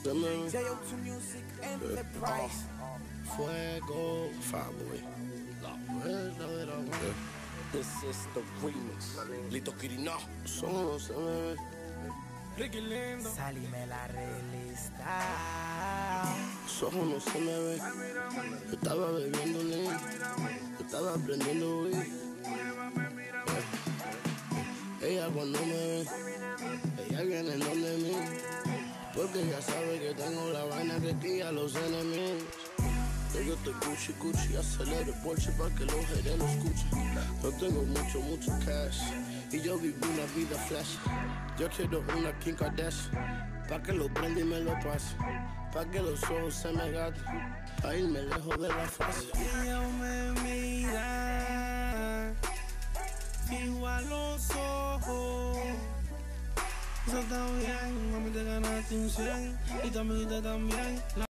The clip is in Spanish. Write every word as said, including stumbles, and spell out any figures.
J O two Music, Enterprise. Fuego, Fireboy. La vuelta de la mujer. This is the remix. Lito Quirino. Solo se me ve. Ricky Lindo. Salime la realista. Solo no se me ve. Yo estaba bebiendo lean. Yo estaba aprendiendo weed. Ella cuando me ve, ella viene en donde mí. Porque ya sabe que tengo la vaina que guía a los enemigos. Yo estoy Gucci, Gucci, acelero el Porsche pa' que los haters lo escuchen. No tengo mucho, mucho cash y yo vivo una vida flash. Yo quiero una Kim Kardashian pa' que lo prenda y me lo pase, pa' que los ojos se me gaten, pa' irme lejos de la fase. Ella me mira fijo a los ojos. Eso está bien, mami, te ganaste un cien y tu amiguita también.